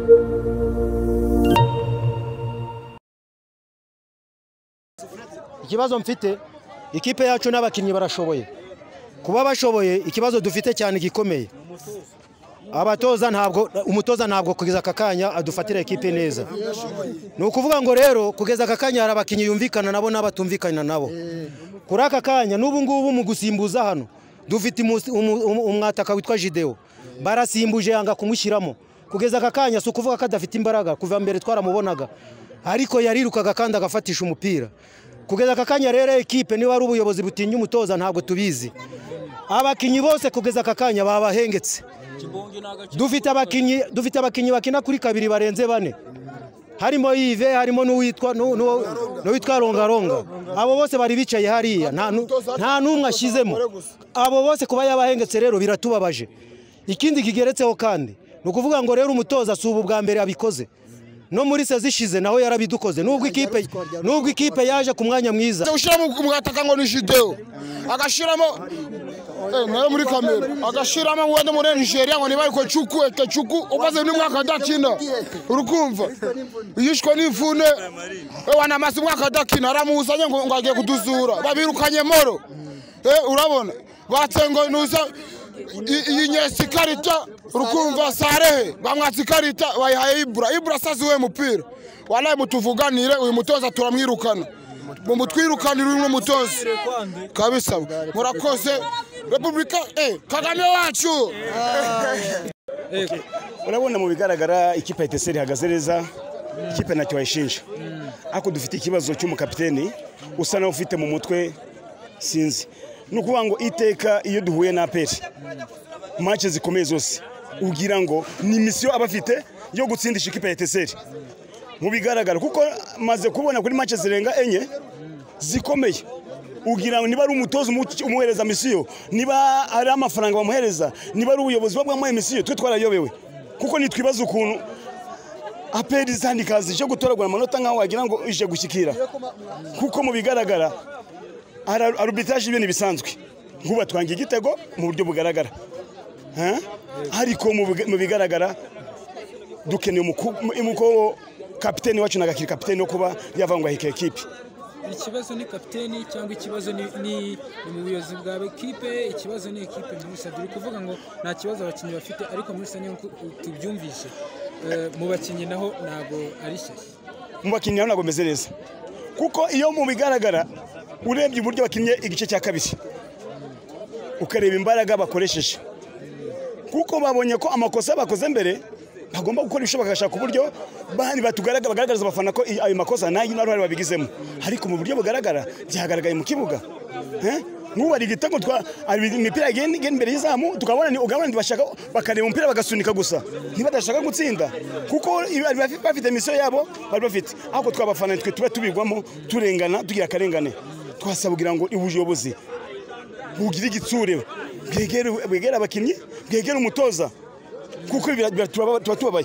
Ikibazo mfite ikipe yacu n'abakinnyi barashoboye kuba bashoboye ikibazo dufite cyane gikomeye abatoza ntabwo umutoza ntabwo kugeza akakanya adufatira ikipe neza ni ukuvuga ngo rero kugeza akakanya hari abakinnyi yumvikana nabo n'abatumvikana nabo kuri aka kanya n'ubu ngubu mu gusimbuza hano dufite umwataka witwa Jideo barasimbuje yanga kumushyiramo kugeza akakanya si ukuvuga ko adafite imbaraga kuva mbere twaramubonaga ariko yarirukaga kandi agafatisha umupira kugeza akakanya rero ekipe niba ari ubuyobozi butinya umutoza ntabwo tubizi abakinnyi bose kugeza akakanya babahengetse dufite abakinnyi bakina kuri kabiri barenze bane harimo Yves harimo n'uwitwa Rongaronga abo bose bari bicaye hariya nta numwe ashizemo abo bose kuba yabahengetse rero biratubabaje ikindi kigeretseho kandi no kuvuga ngo rero umutoza subu bwa mbere abikoze no muri se zishize naho yarabidukoze nubwo ikipe yaje ku mwanya mwiza ushiramo umwataka ngo ni Jideo agashiramo nayo muri kamera agashiramo wende muri Nigeria ngo niba ariko cuku ubaze n'umwaka dakina urukumva yishwe n'imfune wana masi umwaka dakina aramuzanye ngo agiye kuduzura babirukanye moro urabona batsengo nuza inyesi karita urukumva sarehe bamwatsi karita bayihaye Ibra sazi we mupira walaye mutuvuganire uyu mutoza turamwirukana mu mutwirukanira uyu mutoza kabisa murakoze Republika Kagame wacu urabona mu bigaragara ikipe ya Etincelles ihagaze neza ikipe ntacyo bayishinja ariko dufite ikibazo cy'umukapiteni usa naho ufite mu mutwe sinzi nukuvuga ngo iteka iyo duhuye na APR match zikomeye zose ugira ngo ni mission abafite yo gutsindisha ikipe ya Etincelles mu bigaragara kuko maze kubona kuri match zirenga enye zikomeye ugira ngo niba ari umutoza umuhereza mission niba ari amafaranga bamuhereza niba ari ubuyobozi bw'amwe mission twe twarayobewe kuko nitwibaza ukuntu APR zandikazi cyo gutoragura amanota nkaho wagira ngo ije gushyikira kuko mu bigaragara arbitrage ibintu bisanzwe nkuba twangiye igitego mu buryo bugaragara ariko mu bigaragara dukeneye umuko kapiteni wacu nagakiri kapiteni no kuba yavangwa hike ekipe ikibazo ni kapiteni cyangwa ikibazo ni mu buyobozi bwa ekipe ikibazo ni ekipe muri rusange kuvuga ngo nta kibazo abakinnyi bafite ariko muri rusange tubyumvishe mu bakinnyi naho ntago ari shyashya mu bakinnyi naho ntago meze neza kuko iyo mu bigaragara urebye uburyo bakinnye igice cya kabiri ukareba imbaraga bakoresheje kuko babonye ko amakosa bakoze mbere bagomba gukora ibishoboka bagashaka uburyo bani bagaragariza abafana ko ayo makosa nayo n'aruhare babigizemo ariko mu buryo bugaragara byagaragaye mu kibuga nk'ubu ari igitego imipira igenda imbere y'izamu tukabona ni ugabana bashaka bakareba umupira bagasunika gusa ntibadashaka gutsinda kuko bafite misiyo yabo bari bafite ahubwo twabafana twe tuba tubigwamo turengana tugira akarengane twasaba kugira ngo ubuyobozi bugire igitsure bwegera abakinnyi bwegera umutoza kuko tuba tubabaye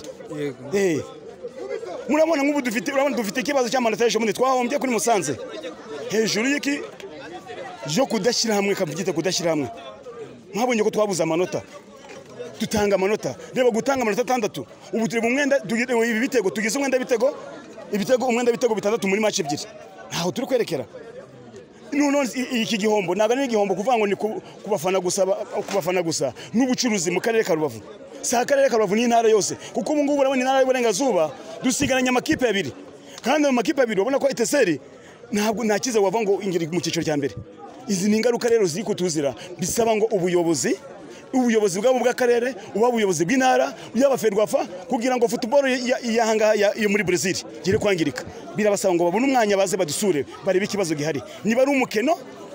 murabona nk'ubu dufite ikibazo cy'amanota y'ejo bundi twahombye kuri Musanze hejuru y'iki yo kudashyira hamwe kabyita kudashyira hamwe mwabonye ko twabuze amanota dutanga amanota reba gutanga amanota 6 ubu turi mu mwenda ibi bitego tugize umwenda umwenda bitego 6 muri match ebyiri ntaho turi kwerekera none iki gihombo naga ni igihombo kuvuga ngo ni kubafana gusa n'ubucuruzi mu karere ka Rubavu sa karere ka Rubavu ni intara yose kuko ubu ngubu urabona intara y'Iburengerazuba dusigaranye amakipe abiri kandi mu makipe abiri ubona ko Etincelles ntabwo nakize wava ngo ingiri mu cyiciro cya mbere izi ni ingaruka rero ziri kutuzira bisaba ngo ubuyobozi bwabo bw'akarere ubuyobozi bw'intara y'abaferwafa kugira ngo football yahanga yo muri Brazil gire kwangirika birabasaba ngo babone umwanya baze badusure barebe ikibazo gihari niba ari umukeno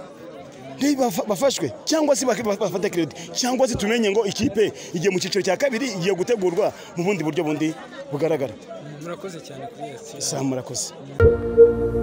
bafashwe cyangwa se bafata credit cyangwa se tumenye ngo ikipe igiye mu cyiciro cya kabiri igiye gutegurwa mu bundi buryo bundi bugaragara murakoze cyane kuri murakoze